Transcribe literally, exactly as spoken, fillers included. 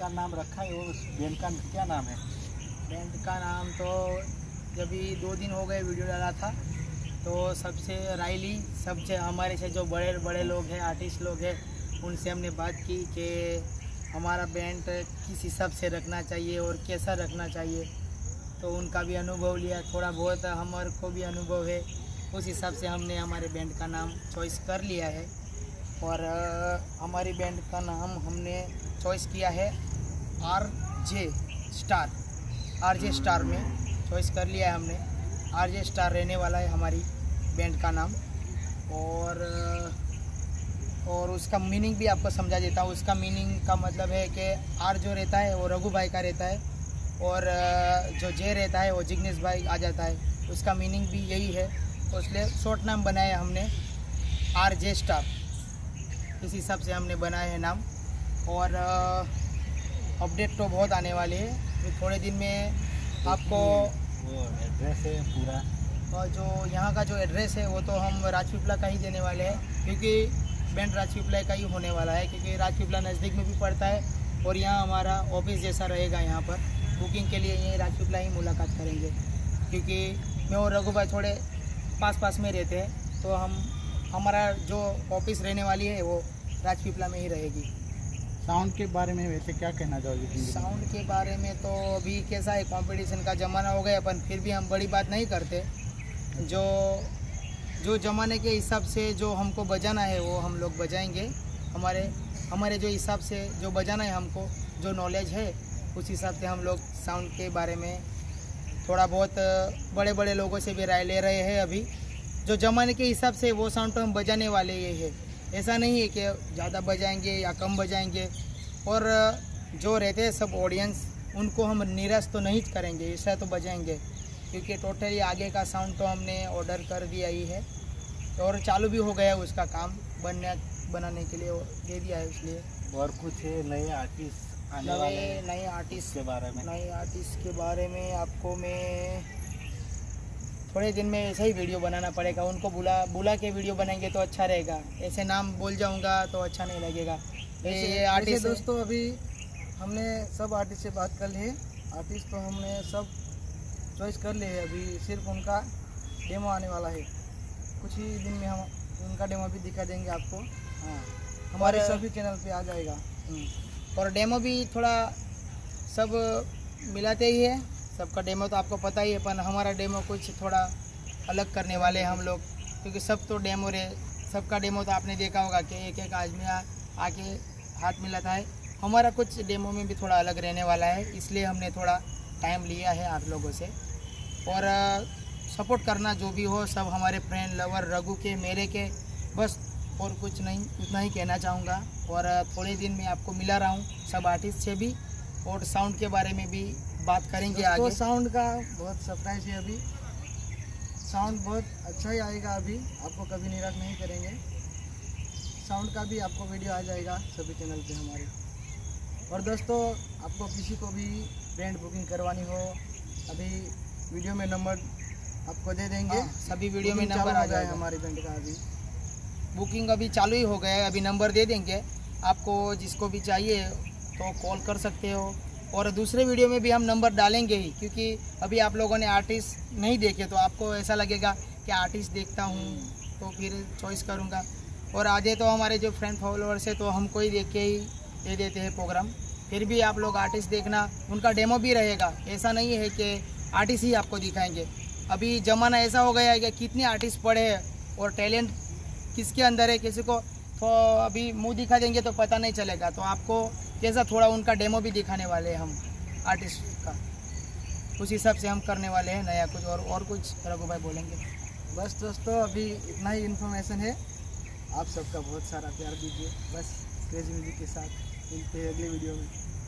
का नाम रखा है, उस बैंड का क्या नाम है? बैंड का नाम तो जब भी दो दिन हो गए वीडियो डाला था तो सबसे राय ली, सबसे हमारे से जो बड़े बड़े लोग हैं, आर्टिस्ट लोग हैं, उनसे हमने बात की कि हमारा बैंड किस हिसाब से रखना चाहिए और कैसा रखना चाहिए। तो उनका भी अनुभव लिया, थोड़ा बहुत हमारे को भी अनुभव है, उस हिसाब से हमने हमारे बैंड का नाम चॉइस कर लिया है। और हमारी बैंड का नाम हमने चॉइस किया है R J star. R J star में चॉइस कर लिया है हमने, आर जे स्टार रहने वाला है हमारी बैंड का नाम। और और उसका मीनिंग भी आपको समझा देता हूँ। उसका मीनिंग का मतलब है कि आर जो रहता है वो रघु भाई का रहता है, और जो जे रहता है वो जिग्नेश भाई आ जाता है। उसका मीनिंग भी यही है, तो इसलिए शॉर्ट नाम बनाया हमने आर जे स्टार, इस हिसाब से हमने बनाया है नाम। और अपडेट तो बहुत आने वाले हैं, थोड़े दिन में आपको वो एड्रेस है पूरा, और जो यहाँ का जो एड्रेस है वो तो हम राजपीपला का ही देने वाले हैं, क्योंकि बैंड राजपीपला का ही होने वाला है, क्योंकि राजपीपला नज़दीक में भी पड़ता है और यहाँ हमारा ऑफिस जैसा रहेगा। यहाँ पर बुकिंग के लिए यहीं राजपीपला ही मुलाकात करेंगे, क्योंकि मैं और रघु भाई थोड़े पास पास में रहते हैं, तो हम हमारा जो ऑफिस रहने वाली है वो राजपीपला में ही रहेगी। साउंड के बारे में वैसे क्या कहना चाहोगे? साउंड के बारे में तो अभी कैसा है, कंपटीशन का ज़माना हो गया, पर फिर भी हम बड़ी बात नहीं करते। जो जो ज़माने के हिसाब से जो हमको बजाना है वो हम लोग बजाएंगे। हमारे हमारे जो हिसाब से जो बजाना है, हमको जो नॉलेज है उस हिसाब से हम लोग साउंड के बारे में थोड़ा बहुत बड़े बड़े लोगों से भी राय ले रहे हैं। अभी जो ज़माने के हिसाब से वो साउंड तो हम बजाने वाले ये है, ऐसा नहीं है कि ज़्यादा बजाएंगे या कम बजाएंगे। और जो रहते हैं सब ऑडियंस, उनको हम निराश तो नहीं करेंगे, ऐसा तो बजाएंगे, क्योंकि टोटली आगे का साउंड तो हमने ऑर्डर कर दिया ही है और चालू भी हो गया उसका काम बनने बनाने के लिए दे दिया है। इसलिए और कुछ नए आर्टिस्ट आने वाले हैं, नए आर्टिस्ट के बारे में नए आर्टिस्ट के बारे में आपको मैं थोड़े दिन में ऐसा ही वीडियो बनाना पड़ेगा। उनको बुला बुला के वीडियो बनाएंगे तो अच्छा रहेगा, ऐसे नाम बोल जाऊंगा तो अच्छा नहीं लगेगा। ये आर्टिस्ट दोस्तों, अभी हमने सब आर्टिस्ट से बात कर ली है। आर्टिस्ट तो हमने सब चॉइस कर लिए है, अभी सिर्फ उनका डेमो आने वाला है। कुछ ही दिन में हम उनका डेमो भी दिखा देंगे आपको। हाँ, हमारे सभी चैनल पे आ जाएगा। और डेमो भी थोड़ा सब मिलाते ही है, सबका डेमो तो आपको पता ही है, पर हमारा डेमो कुछ थोड़ा अलग करने वाले हैं हम लोग, क्योंकि सब तो डेमो रहे, सबका डेमो तो आपने देखा होगा कि एक एक आदमी आके हाथ मिलाता है। हमारा कुछ डेमो में भी थोड़ा अलग रहने वाला है, इसलिए हमने थोड़ा टाइम लिया है आप लोगों से। और सपोर्ट करना जो भी हो, सब हमारे फ्रेंड लवर रघु के मेरे के, बस और कुछ नहीं, उतना ही कहना चाहूँगा। और थोड़े दिन में आपको मिला रहा हूँ सब आर्टिस्ट से भी, और साउंड के बारे में भी बात करेंगे आगे। तो साउंड का बहुत सरप्राइज है, अभी साउंड बहुत अच्छा ही आएगा, अभी आपको कभी निराश नहीं करेंगे। साउंड का भी आपको वीडियो आ जाएगा सभी चैनल पे हमारे। और दोस्तों, आपको किसी को भी बैंड बुकिंग करवानी हो, अभी वीडियो में नंबर आपको दे देंगे। हाँ, सभी वीडियो में नंबर आ जाएगा हमारे बैंड का। अभी बुकिंग अभी चालू ही हो गया है, अभी नंबर दे देंगे आपको, जिसको भी चाहिए तो कॉल कर सकते हो। और दूसरे वीडियो में भी हम नंबर डालेंगे ही, क्योंकि अभी आप लोगों ने आर्टिस्ट नहीं देखे तो आपको ऐसा लगेगा कि आर्टिस्ट देखता हूँ तो फिर चॉइस करूँगा। और आधे तो हमारे जो फ्रेंड फॉलोअर्स है तो हमको ही देख के ही दे देते हैं प्रोग्राम। फिर भी आप लोग आर्टिस्ट देखना, उनका डेमो भी रहेगा, ऐसा नहीं है कि आर्टिस्ट ही आपको दिखाएंगे। अभी ज़माना ऐसा हो गया है कि कितने आर्टिस्ट पढ़े हैं और टैलेंट किसके अंदर है, किसी को तो अभी मुंह दिखा देंगे तो पता नहीं चलेगा। तो आपको जैसा थोड़ा उनका डेमो भी दिखाने वाले हैं हम आर्टिस्ट का, उस हिसाब से हम करने वाले हैं नया कुछ। और और कुछ रघु भाई बोलेंगे? बस दोस्तों, अभी इतना ही इन्फॉर्मेशन है। आप सबका बहुत सारा प्यार दीजिए, बस क्रेजी म्यूजिक के साथ मिलते हैं अगले वीडियो में।